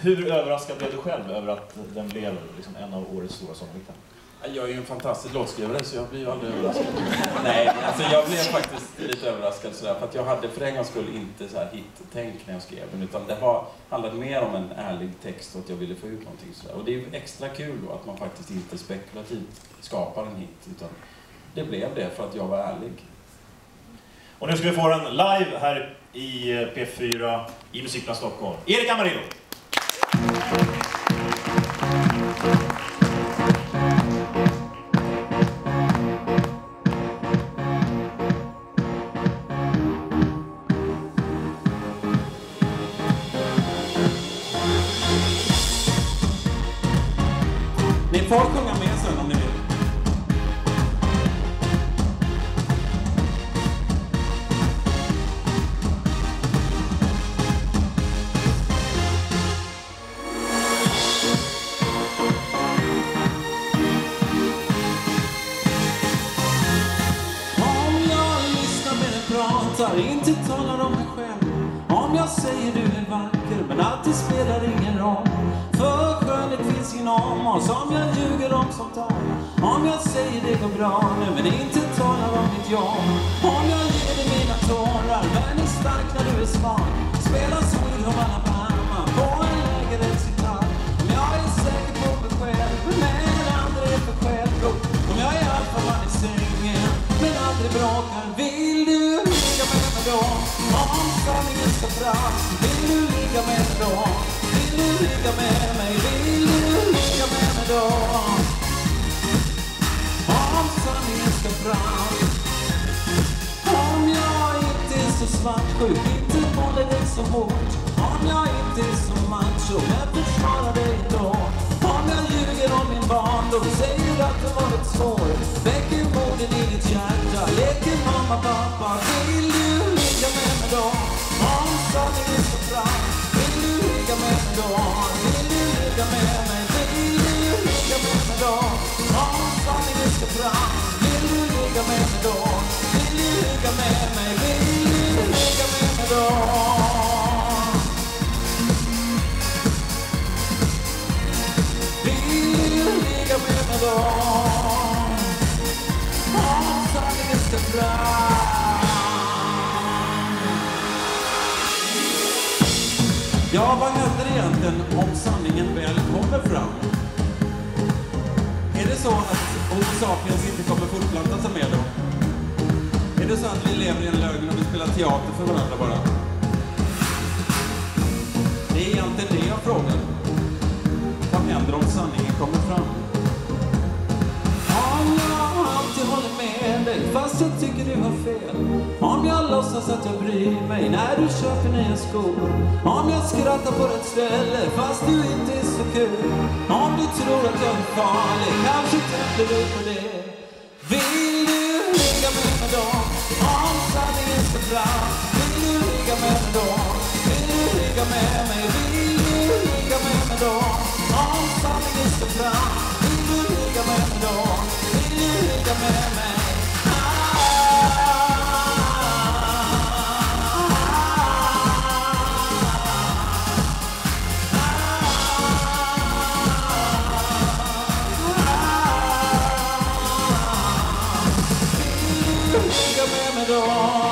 Hur överraskad blev du själv över att den blev liksom en av årets stora sånghittar? Jag är ju en fantastisk låtskrivare så jag blir ju aldrig överraskad. Nej, alltså jag blev faktiskt lite överraskad sådär, för att jag hade för en gångs skull inte så här hit-tänk när jag skrev den, utan det handlade mer om en ärlig text och att jag ville få ut någonting sådär. Och det är ju extra kul då att man faktiskt inte spekulativt skapar en hit, utan det blev det för att jag var ärlig. Och nu ska vi få den live här i P4 i Musikplats Stockholm. Erik Amarillo! Ni får sjunga med sen om ni vill. Inte talar om mig själv. Om jag säger du är vacker, men att det spelar ingen roll. För skönhet finns inom oss. Om jag ljuger om sånt där. Om jag säger det går bra nu, men inte talar om mitt jobb. Om jag ger dig mina tårar, men är stark när du är svag. Spelar Sweet Home Alabama på en lägerhetsgitarr. Om jag är säker på mig själv, men aldrig är för självgod. Om jag är allt för man i sängen, men aldrig bråkar. Vill du ligga med mig då? Om sanningen ska fram. Vill du ligga med mig då? Vill du ligga med mig? Vill du ligga med mig då? Om sanningen ska fram. Om jag inte är så svartsjuk, inte håller dig så hårt. Om jag inte är så macho, men försvarar dig då. Om jag ljuger om min barndom, säger att det var ett svår. Väcker modet i ditt hjärta, leker mamma, pappa. Vill du ligga med mig då? Om sanningen ska fram. Vill du ligga med mig då? Vill du ligga med mig? Vill du ligga med mig då? Om sanningen ska fram. Vill du ligga med mig då? Vill du ligga med mig? Vill du ligga med mig då? Ligga med mig då. Om sanningen ska fram. Ja, vad händer egentligen om sanningen väl kommer fram? Är det så att Homo sapiens inte kommer fortplanta sig med då? Är det så att vi lever i en lögn och vi spelar teater för varandra bara? Det är egentligen det jag frågar. Vad händer om sanningen kommer fram? Om jag alltid håller med dig, fast jag tycker du har fel. Om jag låtsas att jag bryr mig när du köper nya skor. Om jag skrattar på rätt ställe, fast du inte är så kul. Om du tror att jag är farlig, kanske tänker du på det. Vill du ligga med mig då? Om sanningen ska fram. Vill du ligga med mig då? Vill du ligga med mig? Vill du ligga med mig då? Om sanningen ska fram. Vill du ligga med mig då? Vill du ligga med mig? Ligga med mig då?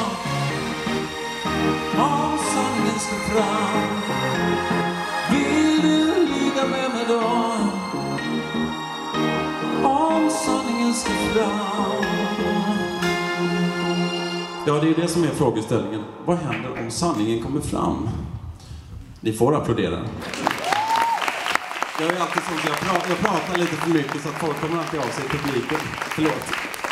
Om sanningen ska fram. Vill du ligga med mig då? Om sanningen ska fram. Ja, det är det som är frågeställningen. Vad händer om sanningen kommer fram? Ni får applådera. Jag är alltid sånt, jag pratar lite för mycket så att folk kommer alltid av sig i publiken. Förlåt.